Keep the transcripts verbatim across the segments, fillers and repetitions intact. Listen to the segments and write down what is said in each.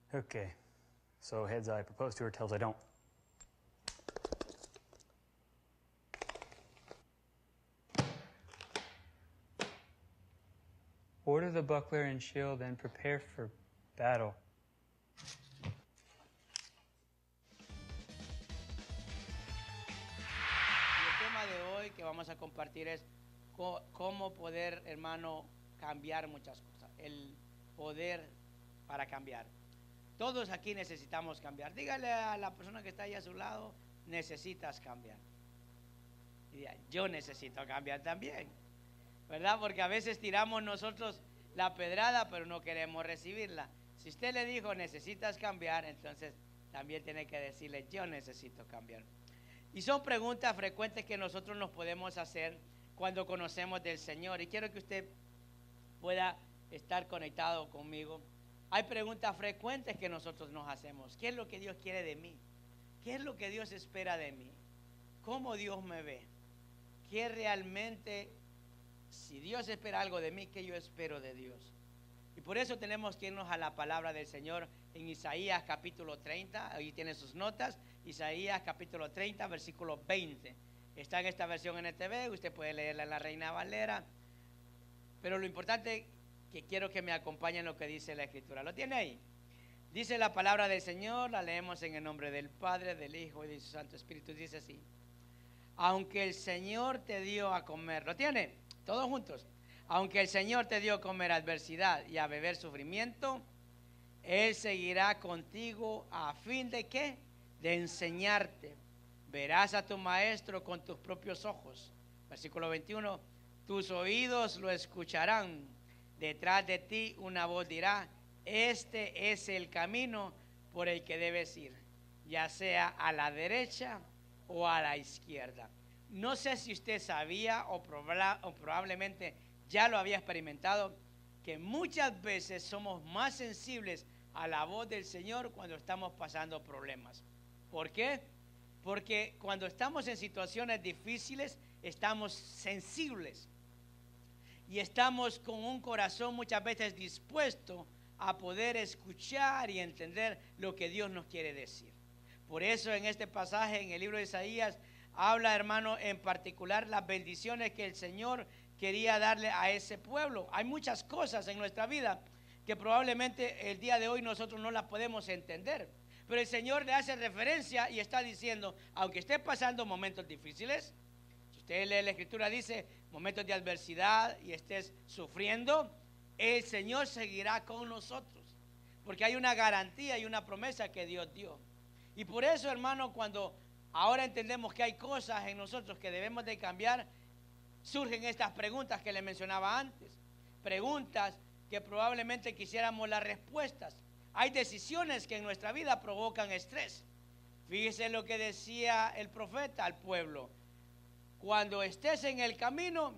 Okay, so heads I propose to her, tails I don't. Order the buckler and shield and prepare for battle. Y el tema de hoy que vamos a compartir es co- cómo poder, hermano, cambiar muchas cosas. El poder para cambiar. Todos aquí necesitamos cambiar. Dígale a la persona que está ahí a su lado, necesitas cambiar. Y diga, yo necesito cambiar también. ¿Verdad? Porque a veces tiramos nosotros la pedrada, pero no queremos recibirla. Si usted le dijo, necesitas cambiar, entonces también tiene que decirle, yo necesito cambiar. Y son preguntas frecuentes que nosotros nos podemos hacer cuando conocemos del Señor. Y quiero que usted pueda estar conectado conmigo. Hay preguntas frecuentes que nosotros nos hacemos. ¿Qué es lo que Dios quiere de mí? ¿Qué es lo que Dios espera de mí? ¿Cómo Dios me ve? ¿Qué realmente, si Dios espera algo de mí, qué yo espero de Dios? Y por eso tenemos que irnos a la palabra del Señor en Isaías capítulo treinta. Ahí tiene sus notas. Isaías capítulo treinta, versículo veinte. Está en esta versión N T V. Usted puede leerla en la Reina Valera. Pero lo importante que quiero que me acompañen lo que dice la Escritura. ¿Lo tiene ahí? Dice la palabra del Señor. La leemos en el nombre del Padre, del Hijo y del Santo Espíritu. Dice así. Aunque el Señor te dio a comer. ¿Lo tiene? Todos juntos. Aunque el Señor te dio a comer adversidad y a beber sufrimiento, Él seguirá contigo a fin de ¿qué? De enseñarte. Verás a tu maestro con tus propios ojos. Versículo veintiuno. Tus oídos lo escucharán. Detrás de ti una voz dirá, este es el camino por el que debes ir, ya sea a la derecha o a la izquierda. No sé si usted sabía o, proba- o probablemente ya lo había experimentado, que muchas veces somos más sensibles a la voz del Señor cuando estamos pasando problemas. ¿Por qué? Porque cuando estamos en situaciones difíciles estamos sensibles y estamos con un corazón muchas veces dispuesto a poder escuchar y entender lo que Dios nos quiere decir. Por eso en este pasaje en el libro de Isaías habla, hermano, en particular las bendiciones que el Señor quería darle a ese pueblo. Hay muchas cosas en nuestra vida que probablemente el día de hoy nosotros no las podemos entender, pero el Señor le hace referencia y está diciendo, aunque esté pasando momentos difíciles, si usted lee la Escritura dice, momentos de adversidad y estés sufriendo, el Señor seguirá con nosotros, porque hay una garantía y una promesa que Dios dio. Y por eso, hermano, cuando ahora entendemos que hay cosas en nosotros que debemos de cambiar, surgen estas preguntas que le mencionaba antes. Preguntas que probablemente quisiéramos las respuestas. Hay decisiones que en nuestra vida provocan estrés. Fíjese lo que decía el profeta al pueblo. Cuando estés en el camino,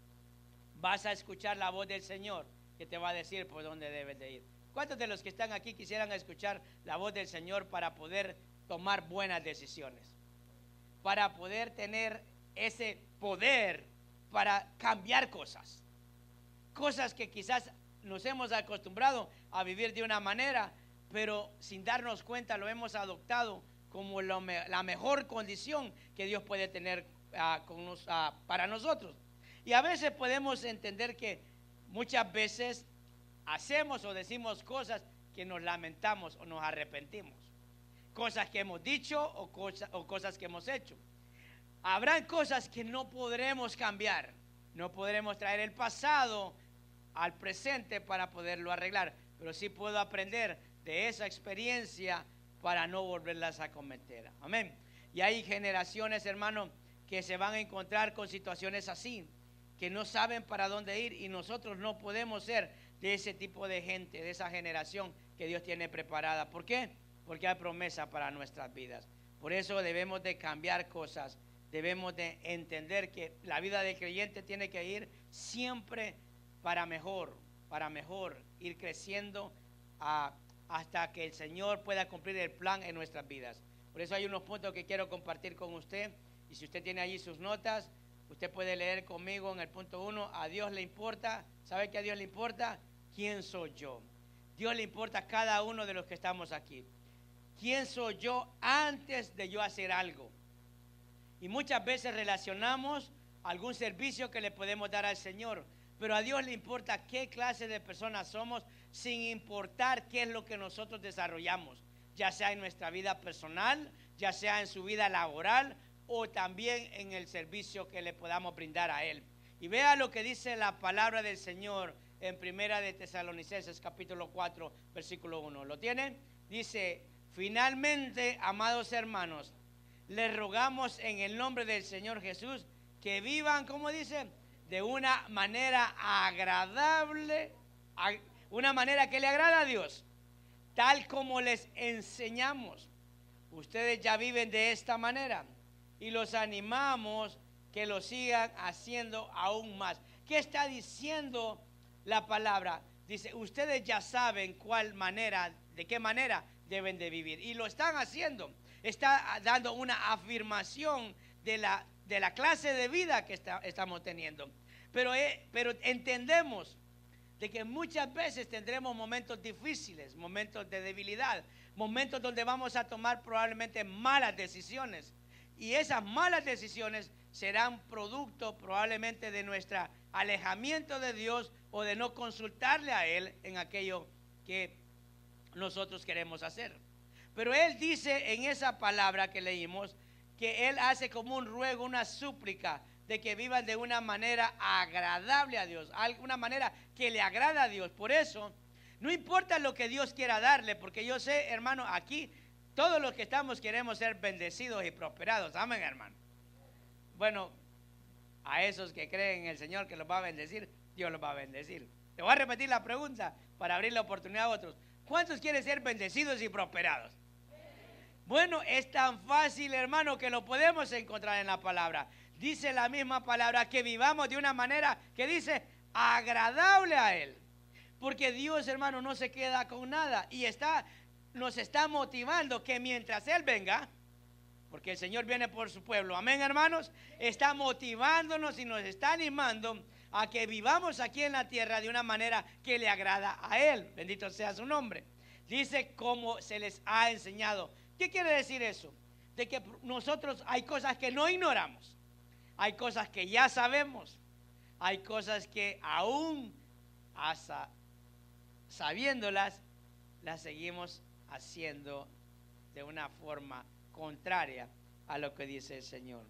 vas a escuchar la voz del Señor que te va a decir por dónde debes de ir. ¿Cuántos de los que están aquí quisieran escuchar la voz del Señor para poder tomar buenas decisiones? Para poder tener ese poder para cambiar cosas. Cosas que quizás nos hemos acostumbrado a vivir de una manera, pero sin darnos cuenta lo hemos adoptado como lo me, la mejor condición que Dios puede tener uh, con nos, uh, para nosotros. Y a veces podemos entender que muchas veces hacemos o decimos cosas que nos lamentamos o nos arrepentimos. Cosas que hemos dicho o, cosa, o cosas que hemos hecho. Habrán cosas que no podremos cambiar. No podremos traer el pasado al presente para poderlo arreglar. Pero sí puedo aprender de esa experiencia para no volverlas a cometer. Amén. Y hay generaciones, hermano, que se van a encontrar con situaciones así, que no saben para dónde ir, y nosotros no podemos ser de ese tipo de gente, de esa generación que Dios tiene preparada. ¿Por qué? Porque hay promesa para nuestras vidas. Por eso debemos de cambiar cosas, debemos de entender que la vida del creyente tiene que ir siempre para mejor, para mejor, ir creciendo a, hasta que el Señor pueda cumplir el plan en nuestras vidas. Por eso hay unos puntos que quiero compartir con usted, y si usted tiene allí sus notas, usted puede leer conmigo en el punto uno. A Dios le importa. ¿Sabe qué a Dios le importa? ¿Quién soy yo? Dios le importa a cada uno de los que estamos aquí. ¿Quién soy yo antes de yo hacer algo? Y muchas veces relacionamos algún servicio que le podemos dar al Señor, pero a Dios le importa qué clase de personas somos, sin importar qué es lo que nosotros desarrollamos, ya sea en nuestra vida personal, ya sea en su vida laboral o también en el servicio que le podamos brindar a Él. Y vea lo que dice la palabra del Señor en Primera de Tesalonicenses capítulo cuatro versículo uno. ¿Lo tienen? Dice: finalmente, amados hermanos, les rogamos en el nombre del Señor Jesús que vivan, ¿cómo dice? De una manera agradable, una manera que le agrada a Dios, tal como les enseñamos. Ustedes ya viven de esta manera y los animamos que lo sigan haciendo aún más. ¿Qué está diciendo la palabra? Dice, ustedes ya saben cuál manera, de qué manera deben de vivir, y lo están haciendo. Está dando una afirmación de la, de la clase de vida que está, estamos teniendo. Pero, eh, pero entendemos de que muchas veces tendremos momentos difíciles, momentos de debilidad, momentos donde vamos a tomar probablemente malas decisiones. Y esas malas decisiones serán producto probablemente de nuestro alejamiento de Dios o de no consultarle a Él en aquello que nosotros queremos hacer. Pero Él dice en esa palabra que leímos que Él hace como un ruego, una súplica de que vivan de una manera agradable a Dios, una manera que le agrada a Dios. Por eso, no importa lo que Dios quiera darle, porque yo sé, hermano, aquí todos los que estamos queremos ser bendecidos y prosperados. Amén, hermano. Bueno, a esos que creen en el Señor que los va a bendecir, Dios los va a bendecir. Te voy a repetir la pregunta para abrir la oportunidad a otros. ¿Cuántos quieren ser bendecidos y prosperados? Bueno, es tan fácil, hermano, que lo podemos encontrar en la palabra. Dice la misma palabra que vivamos de una manera que dice agradable a Él. Porque Dios, hermano, no se queda con nada y está, nos está motivando que mientras Él venga, porque el Señor viene por su pueblo, amén, hermanos, está motivándonos y nos está animando a que vivamos aquí en la tierra de una manera que le agrada a Él. Bendito sea su nombre. Dice como se les ha enseñado. ¿Qué quiere decir eso? De que nosotros hay cosas que no ignoramos, hay cosas que ya sabemos, hay cosas que aún hasta sabiéndolas, las seguimos haciendo de una forma contraria a lo que dice el Señor.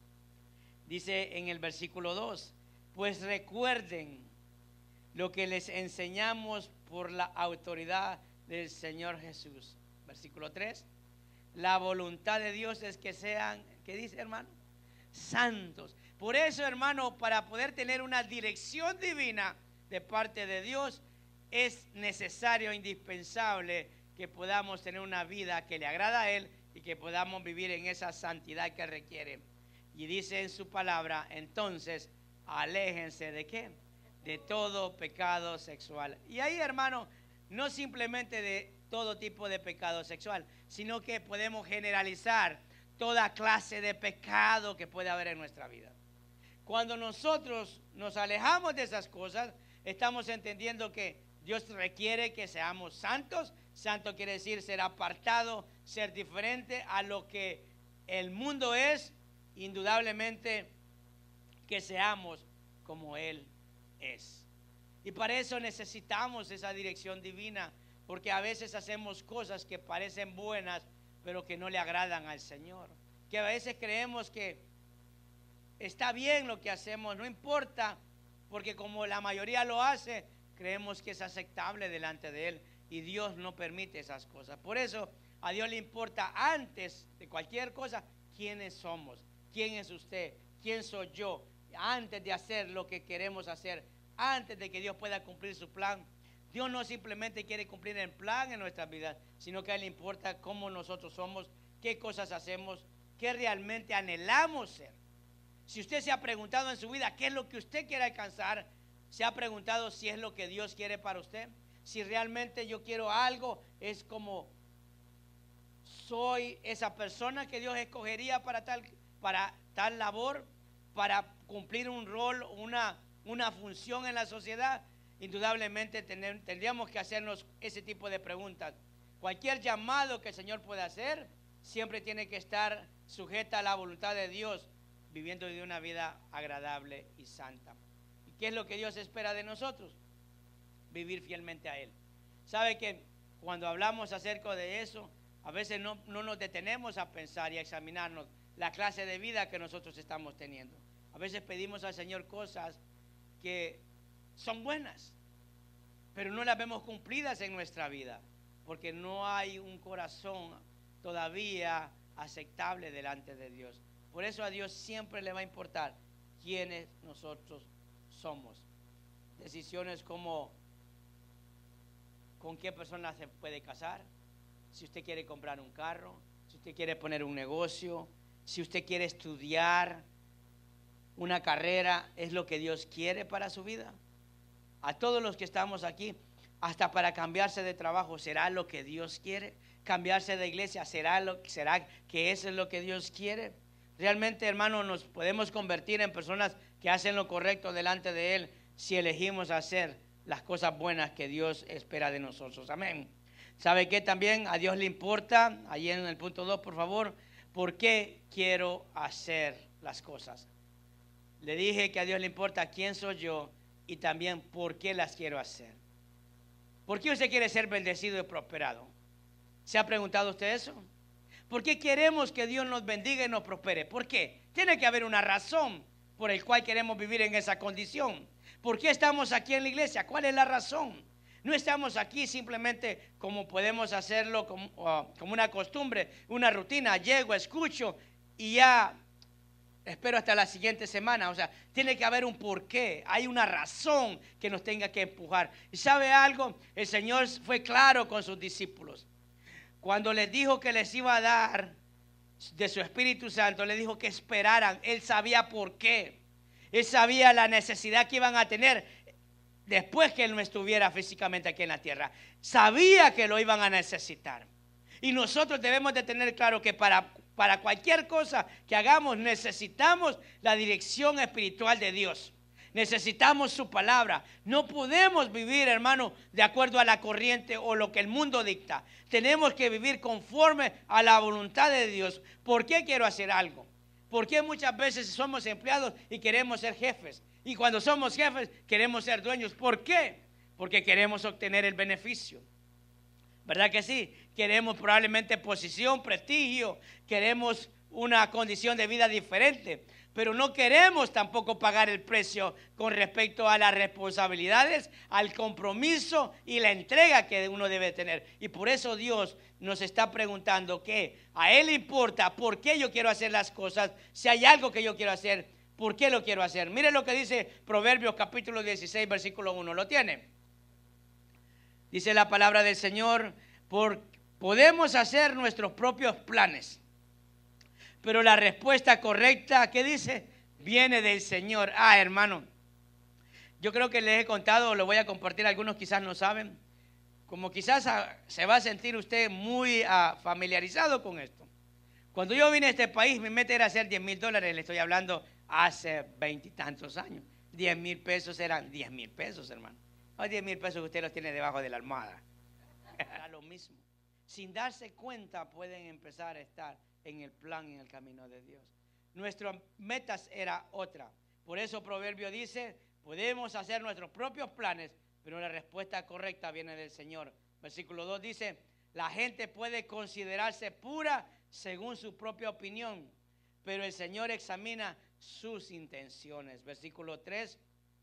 Dice en el versículo dos, pues recuerden lo que les enseñamos por la autoridad del Señor Jesús. Versículo tres, la voluntad de Dios es que sean, ¿qué dice, hermano? Santos. Por eso, hermano, para poder tener una dirección divina de parte de Dios, es necesario, indispensable, que podamos tener una vida que le agrada a Él y que podamos vivir en esa santidad que requiere. Y dice en su palabra, entonces, aléjense de ¿qué? De todo pecado sexual. Y ahí, hermano, no simplemente de todo tipo de pecado sexual, sino que podemos generalizar toda clase de pecado que puede haber en nuestra vida. Cuando nosotros nos alejamos de esas cosas, estamos entendiendo que Dios requiere que seamos santos. Santo quiere decir ser apartado, ser diferente a lo que el mundo es. Indudablemente que seamos como Él es. Y para eso necesitamos esa dirección divina, porque a veces hacemos cosas que parecen buenas, pero que no le agradan al Señor. Que a veces creemos que está bien lo que hacemos, no importa, porque como la mayoría lo hace, creemos que es aceptable delante de Él, y Dios no permite esas cosas. Por eso a Dios le importa antes de cualquier cosa quiénes somos, quién es usted, quién soy yo, antes de hacer lo que queremos hacer, antes de que Dios pueda cumplir su plan. Dios no simplemente quiere cumplir el plan en nuestras vidas, sino que a Él le importa cómo nosotros somos, qué cosas hacemos, qué realmente anhelamos ser. Si usted se ha preguntado en su vida qué es lo que usted quiere alcanzar, se ha preguntado si es lo que Dios quiere para usted. Si realmente yo quiero algo, es como soy esa persona que Dios escogería para tal, para tal labor, para cumplir un rol, una, una función en la sociedad. indudablemente tener, tendríamos que hacernos ese tipo de preguntas. Cualquier llamado que el Señor pueda hacer, siempre tiene que estar sujeta a la voluntad de Dios, viviendo de una vida agradable y santa. ¿Y qué es lo que Dios espera de nosotros? Vivir fielmente a Él. ¿Sabe que cuando hablamos acerca de eso, a veces no, no nos detenemos a pensar y a examinarnos la clase de vida que nosotros estamos teniendo? A veces pedimos al Señor cosas que son buenas, pero no las vemos cumplidas en nuestra vida, porque no hay un corazón todavía aceptable delante de Dios. Por eso a Dios siempre le va a importar quiénes nosotros somos. Decisiones como con qué persona se puede casar, si usted quiere comprar un carro, si usted quiere poner un negocio, si usted quiere estudiar una carrera, ¿es lo que Dios quiere para su vida? A todos los que estamos aquí, hasta para cambiarse de trabajo, ¿será lo que Dios quiere? Cambiarse de iglesia, ¿será, lo, será que eso es lo que Dios quiere? Realmente, hermano, nos podemos convertir en personas que hacen lo correcto delante de Él si elegimos hacer las cosas buenas que Dios espera de nosotros. Amén. ¿Sabe qué? También a Dios le importa, ahí en el punto dos, por favor, ¿por qué quiero hacer las cosas? Le dije que a Dios le importa quién soy yo y también por qué las quiero hacer. ¿Por qué usted quiere ser bendecido y prosperado? ¿Se ha preguntado usted eso? ¿Por qué queremos que Dios nos bendiga y nos prospere? ¿Por qué? Tiene que haber una razón por la cual queremos vivir en esa condición. ¿Por qué estamos aquí en la iglesia? ¿Cuál es la razón? No estamos aquí simplemente como podemos hacerlo como, uh, como una costumbre, una rutina. Llego, escucho y ya espero hasta la siguiente semana. O sea, tiene que haber un porqué. Hay una razón que nos tenga que empujar. ¿Y sabe algo? El Señor fue claro con sus discípulos. Cuando les dijo que les iba a dar de su Espíritu Santo, les dijo que esperaran. Él sabía por qué. Él sabía la necesidad que iban a tener después que Él no estuviera físicamente aquí en la tierra. Sabía que lo iban a necesitar. Y nosotros debemos de tener claro que para, para cualquier cosa que hagamos necesitamos la dirección espiritual de Dios. Necesitamos su palabra. No podemos vivir, hermano, de acuerdo a la corriente o lo que el mundo dicta. Tenemos que vivir conforme a la voluntad de Dios. ¿Por qué quiero hacer algo? ¿Por qué muchas veces somos empleados y queremos ser jefes? Y cuando somos jefes queremos ser dueños. ¿Por qué? Porque queremos obtener el beneficio. ¿Verdad que sí? Queremos probablemente posición, prestigio, queremos una condición de vida diferente, pero no queremos tampoco pagar el precio con respecto a las responsabilidades, al compromiso y la entrega que uno debe tener. Y por eso Dios nos está preguntando que a Él le importa por qué yo quiero hacer las cosas. Si hay algo que yo quiero hacer, ¿por qué lo quiero hacer? Mire lo que dice Proverbios capítulo dieciséis, versículo uno. ¿Lo tiene? Dice la palabra del Señor: por, podemos hacer nuestros propios planes, pero la respuesta correcta, ¿qué dice? Viene del Señor. Ah, hermano, yo creo que les he contado, lo voy a compartir, algunos quizás no saben, como quizás a, se va a sentir usted muy uh, familiarizado con esto. Cuando yo vine a este país, mi meta era hacer diez mil dólares, le estoy hablando hace veintitantos años. diez mil pesos eran diez mil pesos, hermano. No diez mil pesos que usted los tiene debajo de la almohada. Era lo mismo. Sin darse cuenta pueden empezar a estar en el plan y en el camino de Dios. Nuestras metas era otra. Por eso Proverbio dice, podemos hacer nuestros propios planes, pero la respuesta correcta viene del Señor. Versículo dos dice, la gente puede considerarse pura según su propia opinión, pero el Señor examina sus intenciones. Versículo tres,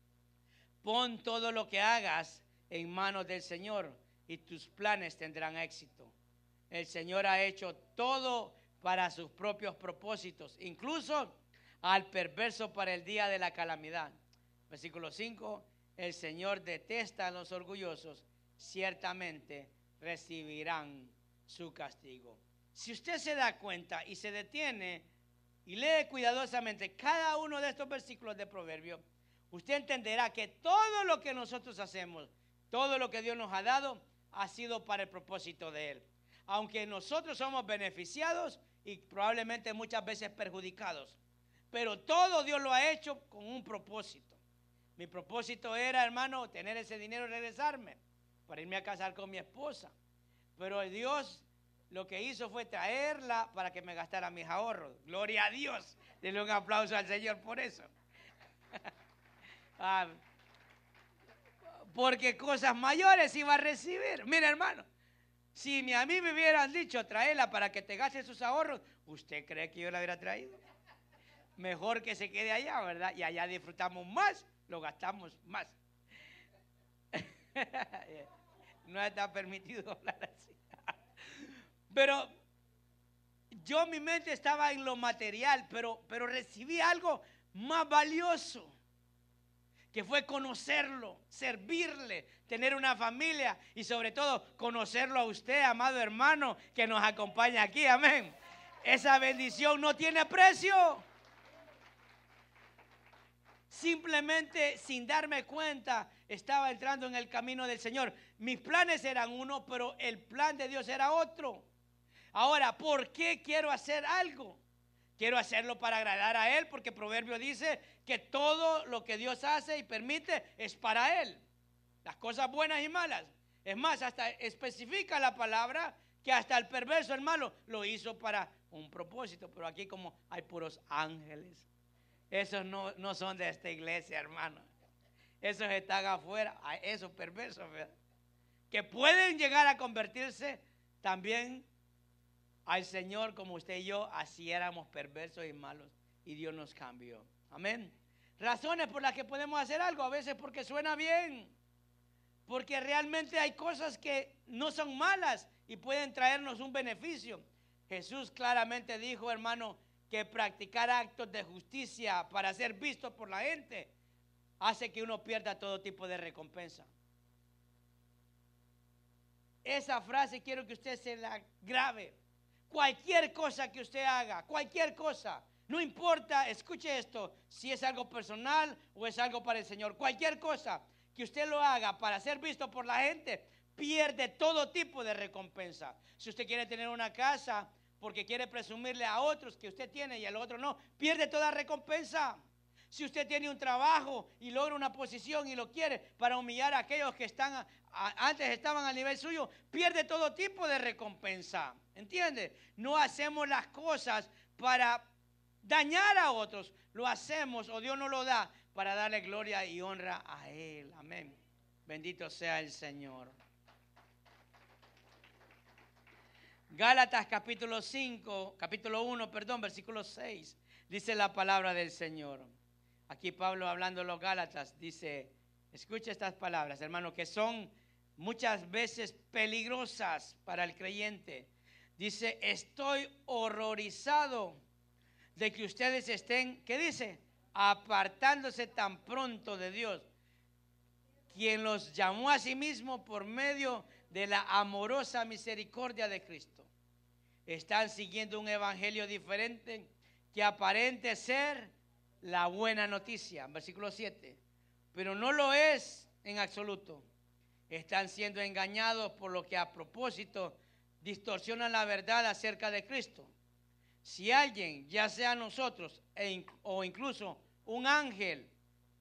pon todo lo que hagas en manos del Señor y tus planes tendrán éxito. El Señor ha hecho todo para sus propios propósitos, incluso al perverso para el día de la calamidad. Versículo cinco, el Señor detesta a los orgullosos, ciertamente recibirán su castigo. Si usted se da cuenta y se detiene y lee cuidadosamente cada uno de estos versículos de Proverbio, usted entenderá que todo lo que nosotros hacemos, todo lo que Dios nos ha dado, ha sido para el propósito de Él. Aunque nosotros somos beneficiados y probablemente muchas veces perjudicados, pero todo Dios lo ha hecho con un propósito. Mi propósito era, hermano, tener ese dinero y regresarme para irme a casar con mi esposa. Pero Dios lo que hizo fue traerla para que me gastara mis ahorros. Gloria a Dios. Denle un aplauso al Señor por eso. ah, porque cosas mayores iba a recibir. Mira, hermano, si a mí me hubieran dicho traerla para que te gastes sus ahorros, ¿usted cree que yo la hubiera traído? Mejor que se quede allá, ¿verdad? Y allá disfrutamos más, lo gastamos más. No está permitido hablar así. Pero yo, mi mente estaba en lo material, pero, pero recibí algo más valioso, que fue conocerlo, servirle, tener una familia y sobre todo conocerlo a usted, amado hermano, que nos acompaña aquí, amén. Esa bendición no tiene precio. Simplemente sin darme cuenta estaba entrando en el camino del Señor. Mis planes eran uno, pero el plan de Dios era otro. Ahora, ¿por qué quiero hacer algo? Quiero hacerlo para agradar a Él, porque Proverbio dice que todo lo que Dios hace y permite es para Él. Las cosas buenas y malas. Es más, hasta especifica la palabra que hasta el perverso, el malo, lo hizo para un propósito. Pero aquí como hay puros ángeles. Esos no, no son de esta iglesia, hermano. Esos están afuera, esos perversos, ¿verdad? Que pueden llegar a convertirse también al Señor como usted y yo, así éramos perversos y malos y Dios nos cambió. Amén. Razones por las que podemos hacer algo, a veces porque suena bien, porque realmente hay cosas que no son malas y pueden traernos un beneficio. Jesús claramente dijo, hermano, que practicar actos de justicia para ser visto por la gente hace que uno pierda todo tipo de recompensa. Esa frase quiero que usted se la grabe. Cualquier cosa que usted haga, cualquier cosa, no importa, escuche esto, si es algo personal o es algo para el Señor, cualquier cosa que usted lo haga para ser visto por la gente, pierde todo tipo de recompensa. Si usted quiere tener una casa porque quiere presumirle a otros que usted tiene y al otro no, pierde toda recompensa. Si usted tiene un trabajo y logra una posición y lo quiere para humillar a aquellos que están a, a, antes estaban al nivel suyo, pierde todo tipo de recompensa. ¿Entiende? No hacemos las cosas para dañar a otros, lo hacemos o Dios nos lo da para darle gloria y honra a Él. Amén. Bendito sea el Señor. Gálatas capítulo cinco, capítulo uno, perdón, versículo seis, dice la palabra del Señor. Aquí Pablo hablando de los Gálatas dice, escucha estas palabras, hermano, que son muchas veces peligrosas para el creyente. Dice, estoy horrorizado de que ustedes estén, ¿qué dice? Apartándose tan pronto de Dios, quien los llamó a sí mismo por medio de la amorosa misericordia de Cristo. Están siguiendo un evangelio diferente que aparente ser la buena noticia, versículo siete, pero no lo es en absoluto. Están siendo engañados por lo que a propósito distorsionan la verdad acerca de Cristo. Si alguien, ya sea nosotros e, o incluso un ángel,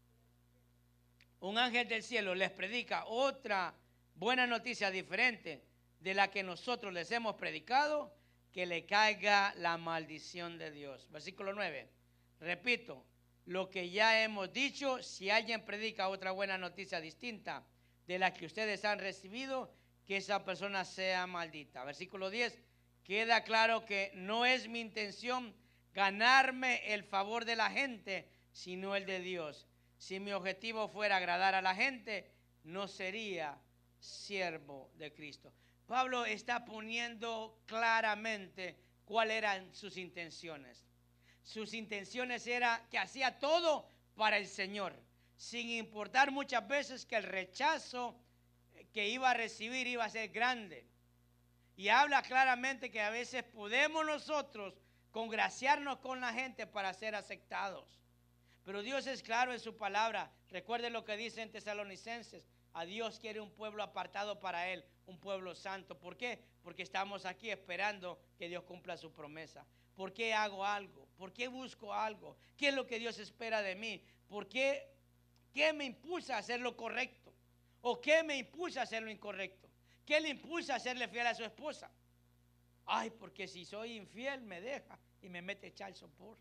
un ángel del cielo les predica otra buena noticia diferente de la que nosotros les hemos predicado, que le caiga la maldición de Dios. Versículo nueve. Repito, lo que ya hemos dicho, si alguien predica otra buena noticia distinta de la que ustedes han recibido, que esa persona sea maldita. Versículo diez, queda claro que no es mi intención ganarme el favor de la gente, sino el de Dios. Si mi objetivo fuera agradar a la gente, no sería siervo de Cristo. Pablo está poniendo claramente cuáles eran sus intenciones. Sus intenciones eran que hacía todo para el Señor, sin importar muchas veces que el rechazo que iba a recibir iba a ser grande. Y habla claramente que a veces podemos nosotros congraciarnos con la gente para ser aceptados. Pero Dios es claro en su palabra. Recuerden lo que dice en Tesalonicenses. A Dios quiere un pueblo apartado para Él, un pueblo santo. ¿Por qué? Porque estamos aquí esperando que Dios cumpla su promesa. ¿Por qué hago algo? ¿Por qué busco algo? ¿Qué es lo que Dios espera de mí? ¿Por qué ¿Qué me impulsa a hacer lo correcto? ¿O qué me impulsa a hacer lo incorrecto? ¿Qué le impulsa a serle fiel a su esposa? Ay, porque si soy infiel me deja y me mete echar sopor.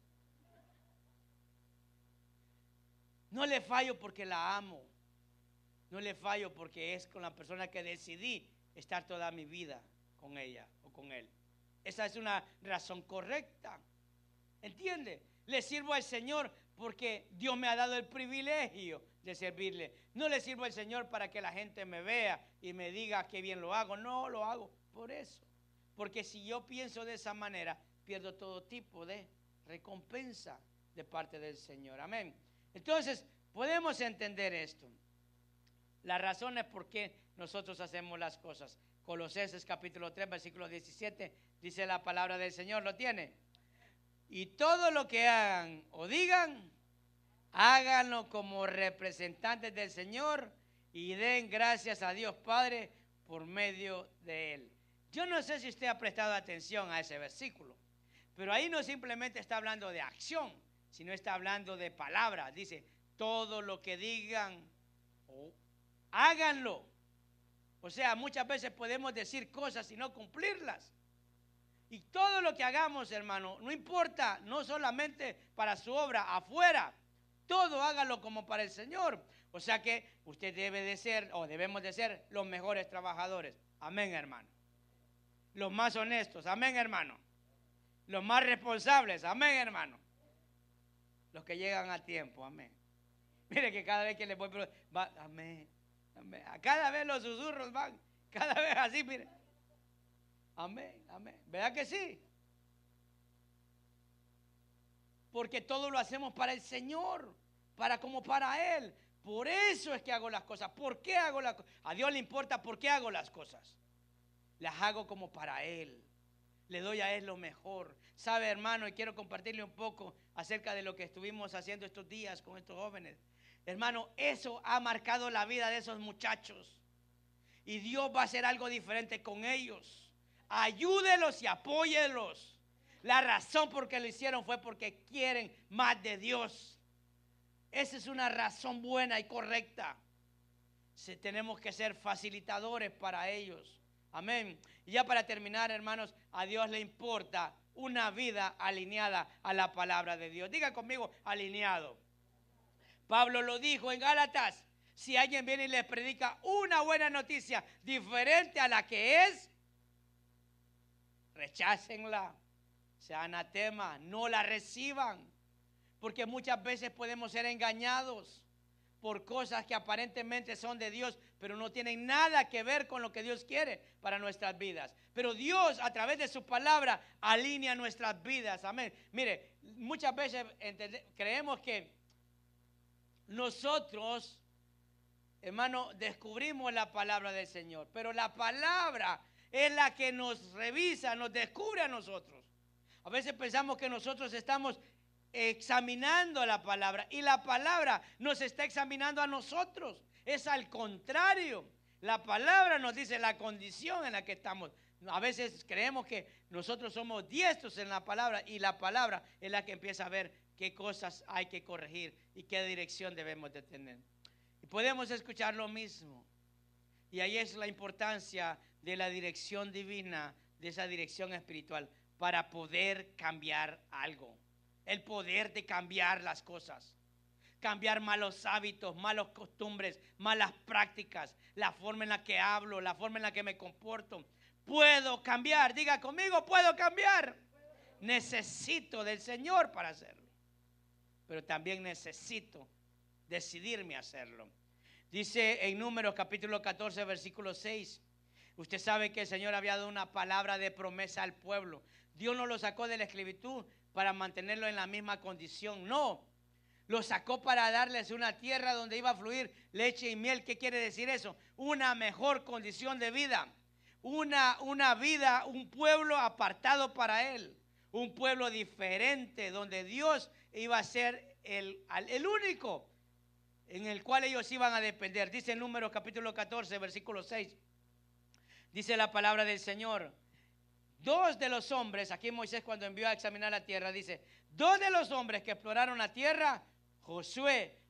No le fallo porque la amo. No le fallo porque es con la persona que decidí estar toda mi vida con ella o con él. Esa es una razón correcta. ¿Entiende? Le sirvo al Señor porque Dios me ha dado el privilegio de servirle. No le sirvo al Señor para que la gente me vea y me diga qué bien lo hago. No, lo hago por eso. Porque si yo pienso de esa manera, pierdo todo tipo de recompensa de parte del Señor. Amén. Entonces, podemos entender esto. Las razones por qué nosotros hacemos las cosas. Colosenses capítulo tres, versículo diecisiete, dice la palabra del Señor, ¿lo tiene? Y todo lo que hagan o digan, háganlo como representantes del Señor y den gracias a Dios Padre por medio de Él. Yo no sé si usted ha prestado atención a ese versículo, pero ahí no simplemente está hablando de acción, sino está hablando de palabras. Dice, todo lo que digan o háganlo. O sea, muchas veces podemos decir cosas y no cumplirlas. Y todo lo que hagamos, hermano, no importa, no solamente para su obra, afuera, todo hágalo como para el Señor. O sea que usted debe de ser, o debemos de ser, los mejores trabajadores. Amén, hermano. Los más honestos. Amén, hermano. Los más responsables. Amén, hermano. Los que llegan a tiempo. Amén. Mire que cada vez que le voy, va, amén, amén. Cada vez los susurros van, cada vez así, mire. Amén, amén. ¿Verdad que sí? Porque todo lo hacemos para el Señor, para como para Él. Por eso es que hago las cosas. ¿Por qué hago las cosas? A Dios le importa por qué hago las cosas. Las hago como para Él. Le doy a Él lo mejor. Sabe, hermano, y quiero compartirle un poco acerca de lo que estuvimos haciendo estos días con estos jóvenes. Hermano, eso ha marcado la vida de esos muchachos. Y Dios va a hacer algo diferente con ellos. Ayúdelos y apóyelos. La razón por que lo hicieron fue porque quieren más de Dios. Esa es una razón buena y correcta. Si tenemos que ser facilitadores para ellos. Amén. Y ya para terminar, hermanos, a Dios le importa una vida alineada a la palabra de Dios. Diga conmigo, alineado. Pablo lo dijo en Gálatas. Si alguien viene y les predica una buena noticia diferente a la que es, rechácenla. Sea anatema, no la reciban. Porque muchas veces podemos ser engañados por cosas que aparentemente son de Dios, pero no tienen nada que ver con lo que Dios quiere para nuestras vidas. Pero Dios, a través de su palabra, alinea nuestras vidas. Amén. Mire, muchas veces creemos que nosotros, hermano, descubrimos la palabra del Señor, pero la palabra es la que nos revisa, nos descubre a nosotros. A veces pensamos que nosotros estamos examinando la palabra y la palabra nos está examinando a nosotros. Es al contrario. La palabra nos dice la condición en la que estamos. A veces creemos que nosotros somos diestros en la palabra y la palabra es la que empieza a ver qué cosas hay que corregir y qué dirección debemos de tener. Y podemos escuchar lo mismo. Y ahí es la importancia de la dirección divina, de esa dirección espiritual, para poder cambiar algo. El poder de cambiar las cosas. Cambiar malos hábitos, malas costumbres, malas prácticas, la forma en la que hablo, la forma en la que me comporto. Puedo cambiar, diga conmigo, puedo cambiar. Necesito del Señor para hacerlo. Pero también necesito decidirme a hacerlo. Dice en Números capítulo catorce, versículo seis. Usted sabe que el Señor había dado una palabra de promesa al pueblo. Dios no lo sacó de la esclavitud para mantenerlo en la misma condición. No, lo sacó para darles una tierra donde iba a fluir leche y miel. ¿Qué quiere decir eso? Una mejor condición de vida. Una, una vida, un pueblo apartado para Él. Un pueblo diferente donde Dios iba a ser el, el único en el cual ellos iban a depender. Dice en Números capítulo catorce, versículo seis. Dice la palabra del Señor. Dos de los hombres, aquí Moisés cuando envió a examinar la tierra, dice, dos de los hombres que exploraron la tierra, Josué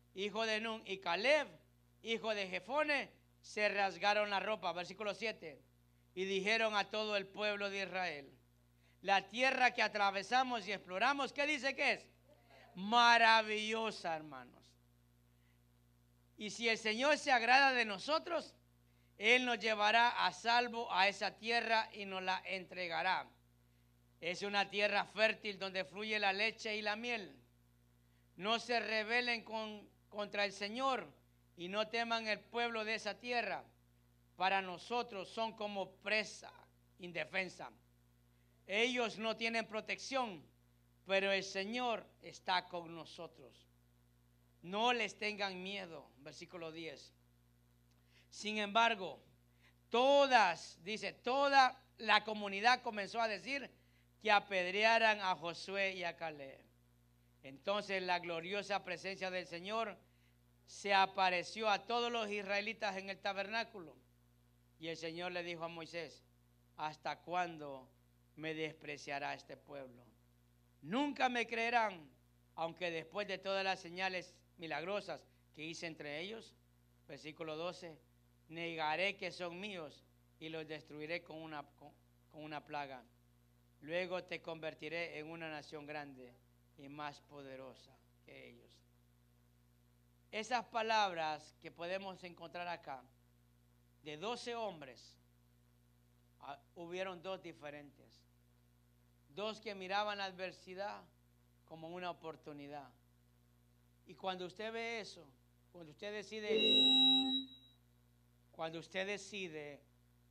hijo de Nun, y Caleb, hijo de Jefone, se rasgaron la ropa. Versículo siete. Y dijeron a todo el pueblo de Israel: la tierra que atravesamos y exploramos, ¿qué dice que es? Maravillosa, hermanos. Y si el Señor se agrada de nosotros, Él nos llevará a salvo a esa tierra y nos la entregará. Es una tierra fértil donde fluye la leche y la miel. No se rebelen con, contra el Señor y no teman el pueblo de esa tierra. Para nosotros son como presa indefensa. Ellos no tienen protección, pero el Señor está con nosotros. No les tengan miedo. Versículo diez. Sin embargo, todas, dice, toda la comunidad comenzó a decir que apedrearan a Josué y a Caleb. Entonces la gloriosa presencia del Señor se apareció a todos los israelitas en el tabernáculo. Y el Señor le dijo a Moisés: ¿hasta cuándo me despreciará este pueblo? Nunca me creerán, aunque después de todas las señales milagrosas que hice entre ellos. Versículo doce. Negaré que son míos y los destruiré con una, con, con una plaga. Luego te convertiré en una nación grande y más poderosa que ellos. Esas palabras que podemos encontrar acá, de doce hombres, ah, hubieron dos diferentes. Dos que miraban la adversidad como una oportunidad. Y cuando usted ve eso, cuando usted decide, cuando usted decide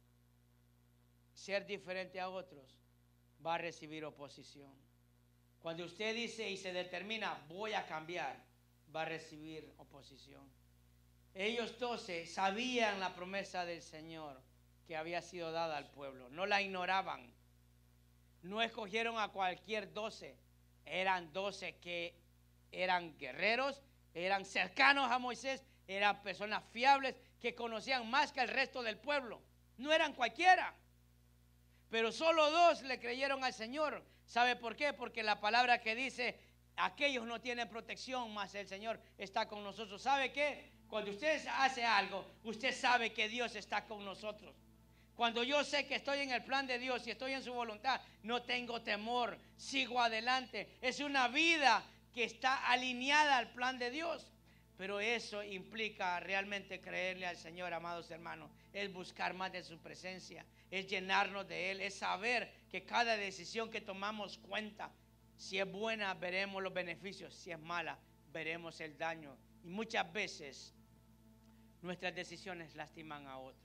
ser diferente a otros, va a recibir oposición. Cuando usted dice y se determina, voy a cambiar, va a recibir oposición. Ellos doce sabían la promesa del Señor que había sido dada al pueblo. No la ignoraban. No escogieron a cualquier doce. Eran doce que eran guerreros, eran cercanos a Moisés, eran personas fiables que conocían más que el resto del pueblo. No eran cualquiera. Pero solo dos le creyeron al Señor. ¿Sabe por qué? Porque la palabra que dice, aquellos no tienen protección, mas el Señor está con nosotros. ¿Sabe qué? Cuando usted hace algo, usted sabe que Dios está con nosotros. Cuando yo sé que estoy en el plan de Dios y estoy en su voluntad, no tengo temor, sigo adelante. Es una vida que está alineada al plan de Dios. Pero eso implica realmente creerle al Señor, amados hermanos. Es buscar más de su presencia, es llenarnos de Él, es saber que cada decisión que tomamos cuenta. Si es buena, veremos los beneficios. Si es mala, veremos el daño. Y muchas veces nuestras decisiones lastiman a otros.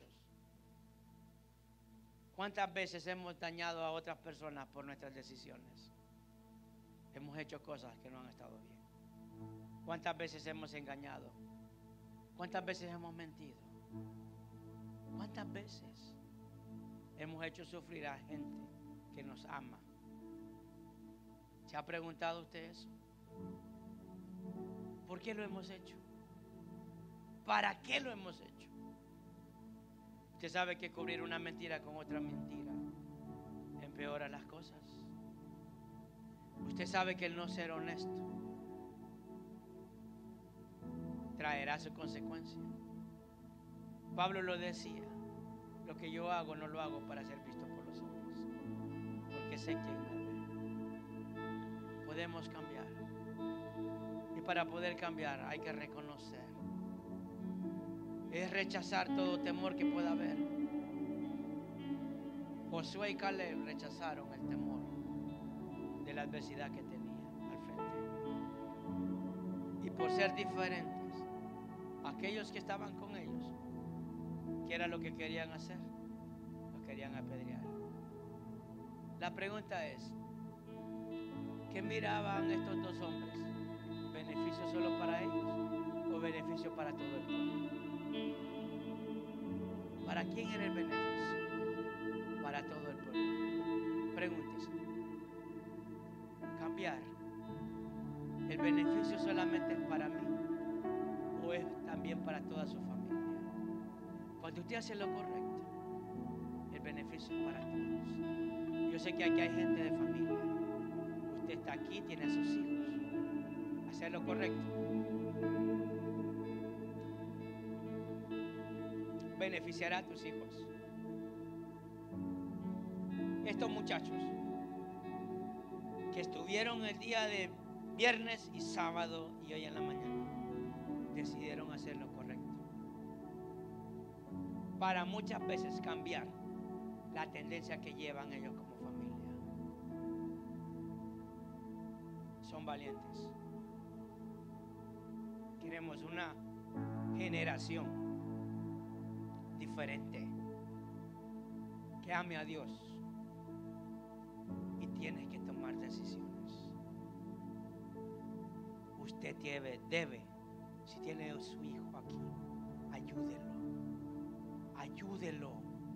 ¿Cuántas veces hemos dañado a otras personas por nuestras decisiones? Hemos hecho cosas que no han estado bien. ¿Cuántas veces hemos engañado? ¿Cuántas veces hemos mentido? ¿Cuántas veces hemos hecho sufrir a gente que nos ama? ¿Se ha preguntado usted eso? ¿Por qué lo hemos hecho? ¿Para qué lo hemos hecho? Usted sabe que cubrir una mentira con otra mentira empeora las cosas. Usted sabe que el no ser honesto traerá su consecuencia. Pablo lo decía: lo que yo hago no lo hago para ser visto por los hombres, porque sé quién me ve. Podemos cambiar, y para poder cambiar hay que reconocer, es rechazar todo temor que pueda haber. Josué y Caleb rechazaron el temor de la adversidad que tenían al frente, y por ser diferentes, aquellos que estaban con ellos, ¿qué era lo que querían hacer? Los querían apedrear. La pregunta es, ¿qué miraban estos dos hombres? ¿Beneficio solo para ellos o beneficio para todo el pueblo? ¿Para quién era el beneficio? Para todo el pueblo. Pregúntese, cambiar, ¿el beneficio solamente es para mí o es también para toda su familia? Cuando usted hace lo correcto, el beneficio es para todos. Yo sé que aquí hay gente de familia. Usted está aquí, tiene a sus hijos. Hacer lo correcto beneficiará a tus hijos. Estos muchachos que estuvieron el día de viernes y sábado y hoy en la mañana decidieron hacer lo correcto para muchas veces cambiar la tendencia que llevan ellos como familia. Son valientes. Queremos una generación diferente que ame a Dios, y tienes que tomar decisiones. Usted debe, debe, si tiene a su hijo aquí, ayúdelo, ayúdelo.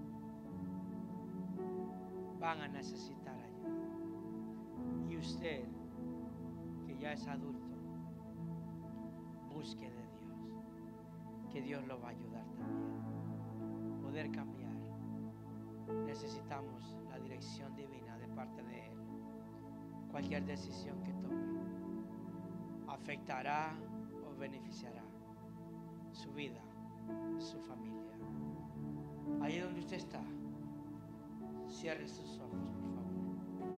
Van a necesitar ayuda. Y usted, que ya es adulto, busque de Dios, que Dios lo va a ayudar también. Poder cambiar. Necesitamos la dirección divina de parte de Él. Cualquier decisión que tome afectará o beneficiará su vida, su familia. Ahí donde usted está, cierre sus ojos, por favor.